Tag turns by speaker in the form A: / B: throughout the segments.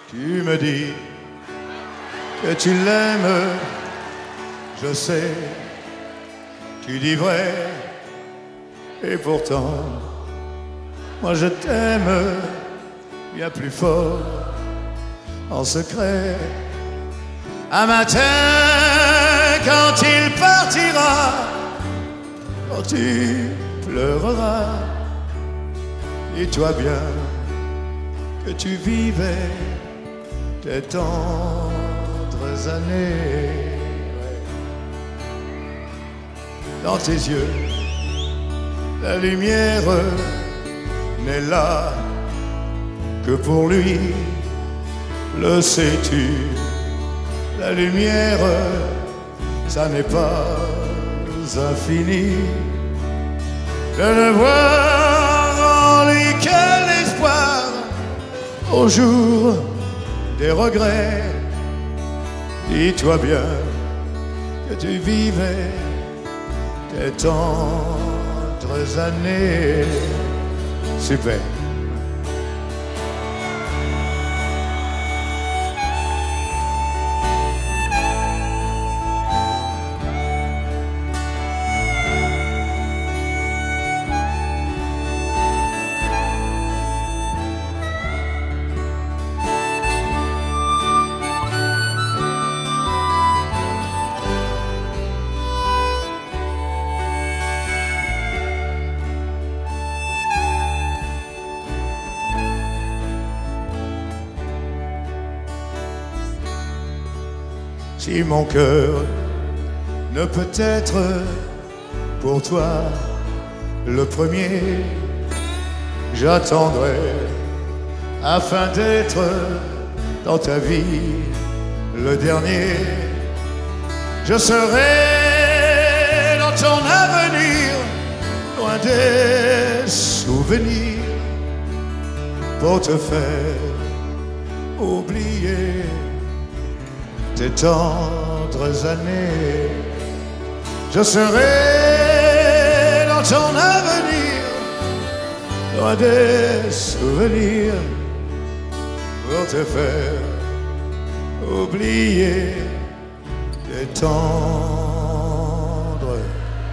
A: Tu me dis que tu l'aimes, je sais, tu dis vrai, et pourtant, moi je t'aime bien plus fort, en secret. Un matin, quand il partira, quand tu pleureras, dis-toi bien que tu vivais tes tendres années. Dans tes yeux, la lumière n'est là que pour lui, le sais-tu? La lumière, ça n'est pas infini. De ne voir en lui que l'espoir au jour des regrets. Dis-toi bien que tu vivais tes tendres années. Super. Si mon cœur ne peut être pour toi le premier, j'attendrai afin d'être dans ta vie le dernier. Je serai dans ton avenir, loin des souvenirs, pour te faire oublier tes tendres années. Je serai dans ton avenir, loin des souvenirs, pour te faire oublier tes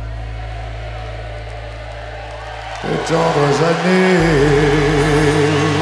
A: tendres années.